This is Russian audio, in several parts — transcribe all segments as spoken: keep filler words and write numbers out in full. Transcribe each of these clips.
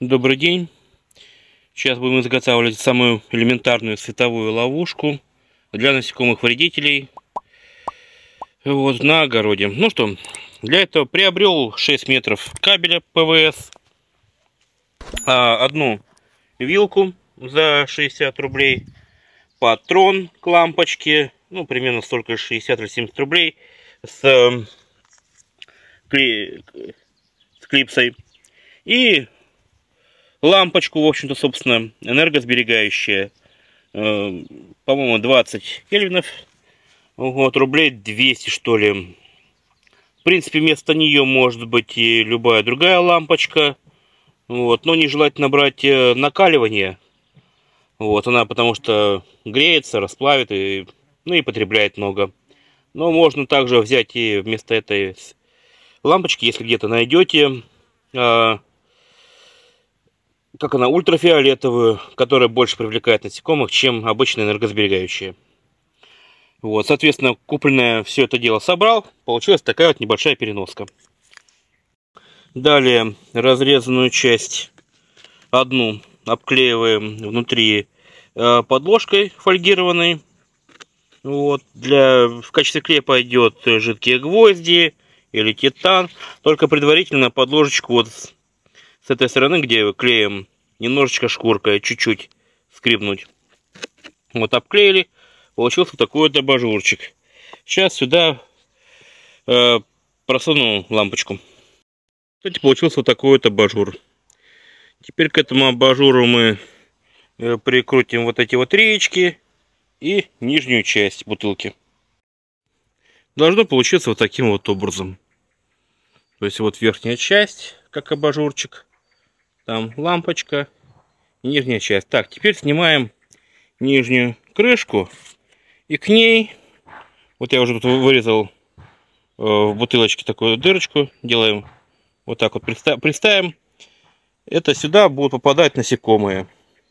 Добрый день. Сейчас будем изготавливать самую элементарную световую ловушку для насекомых-вредителей вот, на огороде. Ну что, для этого приобрел шесть метров кабеля пэ вэ эс, одну вилку за шестьдесят рублей, патрон к лампочке, ну примерно столько, шестьдесят или семьдесят рублей, с, кли... с клипсой и лампочку, в общем-то, собственно, энергосберегающая, э, по-моему, двадцать кельвинов, вот, рублей двести, что ли. В принципе, вместо нее может быть и любая другая лампочка, вот, но нежелательно брать накаливание, вот, она потому что греется, расплавит, и, ну, и потребляет много. Но можно также взять и вместо этой лампочки, если где-то найдете, э, как она, ультрафиолетовую, которая больше привлекает насекомых, чем обычная энергосберегающая. Вот, соответственно, купленное все это дело собрал, получилась такая вот небольшая переноска. Далее разрезанную часть одну обклеиваем внутри э, подложкой фольгированной. Вот, для, в качестве клея пойдет жидкие гвозди или титан, только предварительно подложечку вот с, с этой стороны, где клеем, немножечко шкуркой, чуть-чуть скрипнуть. Вот обклеили, получился такой вот абажурчик. Сейчас сюда э, просуну лампочку. Кстати, получился вот такой вот абажур. Теперь к этому абажуру мы э, прикрутим вот эти вот реечки и нижнюю часть бутылки. Должно получиться вот таким вот образом. То есть вот верхняя часть, как абажурчик. Там лампочка и нижняя часть. Так, теперь снимаем нижнюю крышку. И к ней, вот я уже тут вырезал э, в бутылочке такую дырочку. Делаем вот так вот, приставим. Это сюда будут попадать насекомые.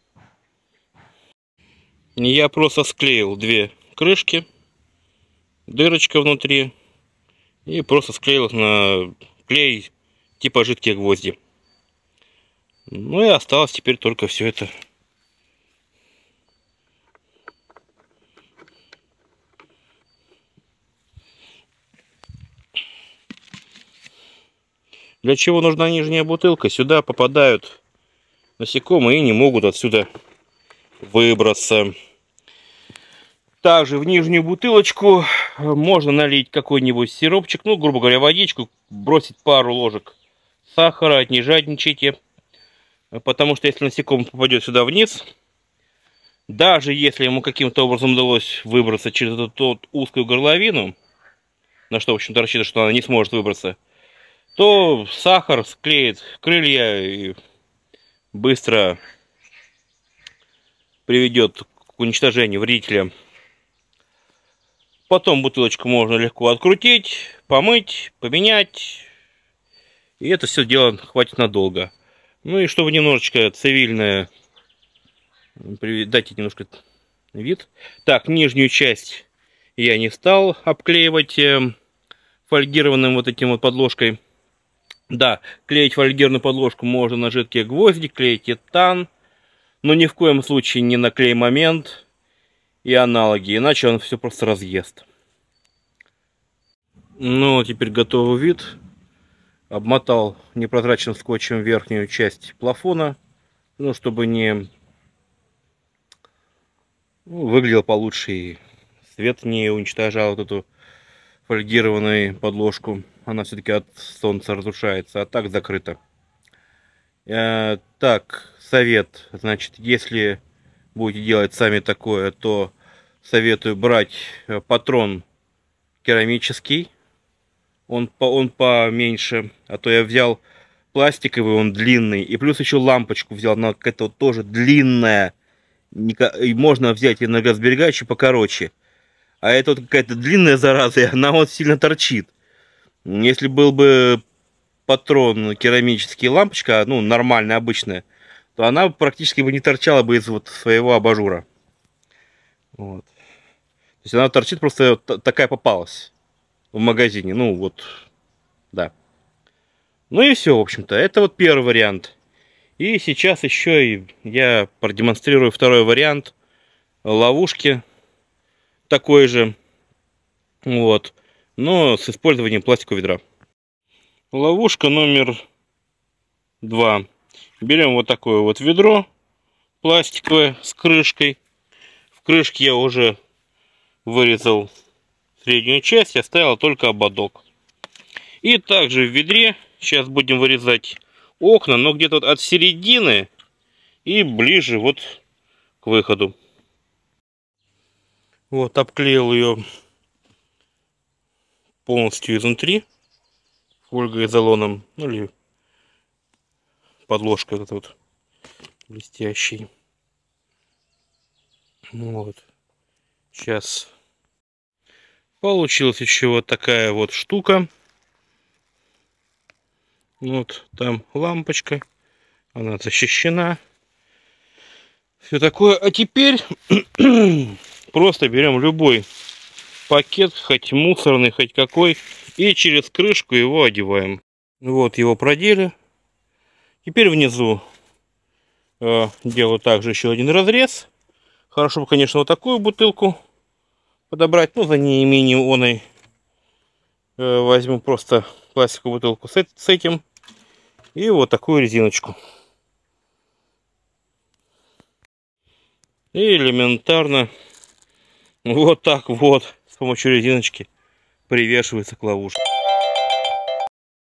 Я просто склеил две крышки. Дырочка внутри. И просто склеил их на клей типа жидкие гвозди. Ну и осталось теперь только все это для чего нужна нижняя бутылка? Сюда попадают насекомые и не могут отсюда выбраться. Также в нижнюю бутылочку можно налить какой-нибудь сиропчик, ну, грубо говоря, водичку, бросить пару ложек сахара, не жадничайте. Потому что если насекомый попадет сюда вниз, даже если ему каким-то образом удалось выбраться через эту вот узкую горловину, на что, в общем-то, рассчитано, что она не сможет выбраться, то сахар склеит крылья и быстро приведет к уничтожению вредителя. Потом бутылочку можно легко открутить, помыть, поменять. И это все дело хватит надолго. Ну и чтобы немножечко цивильное, дайте немножко вид. Так, нижнюю часть я не стал обклеивать фольгированным вот этим вот подложкой. Да, клеить фольгированную подложку можно на жидкие гвозди, клеить титан, но ни в коем случае не на клей момент и аналоги, иначе он все просто разъест. Ну, теперь готовый вид. Обмотал непрозрачным скотчем верхнюю часть плафона, ну, чтобы не ну, выглядел получше и свет не уничтожал вот эту фольгированную подложку. Она все-таки от солнца разрушается, а так закрыто. Э, так, совет. Значит, если будете делать сами такое, то советую брать патрон керамический. Он, по, он поменьше, а то я взял пластиковый, он длинный. И плюс еще лампочку взял, она какая-то вот тоже длинная. И можно взять энергосберегающую покороче. А это вот какая-то длинная зараза, и она вот сильно торчит. Если был бы патрон керамический, лампочка, ну, нормальная, обычная, то она практически бы не торчала бы из вот своего абажура. Вот. То есть она торчит, просто такая попалась в магазине. Ну, вот, да. Ну и все, в общем-то. Это вот первый вариант. И сейчас еще я продемонстрирую второй вариант ловушки, такой же, вот, но с использованием пластикового ведра. Ловушка номер два. Берем вот такое вот ведро пластиковое с крышкой. В крышке я уже вырезал среднюю часть, оставил только ободок. И также в ведре сейчас будем вырезать окна, но где-то вот от середины и ближе вот к выходу. Вот, обклеил ее полностью изнутри фольгоизолоном, ну или подложкой вот, вот блестящий. Вот. Сейчас получилась еще вот такая вот штука. Вот там лампочка, она защищена. Все такое. А теперь просто берем любой пакет, хоть мусорный, хоть какой, и через крышку его одеваем. Вот его продели. Теперь внизу э, делаю также еще один разрез. Хорошо бы, конечно, вот такую бутылку подобрать, но за неимением оной э, возьму просто пластиковую бутылку с, с этим и вот такую резиночку. И элементарно вот так вот с помощью резиночки привешивается к ловушке.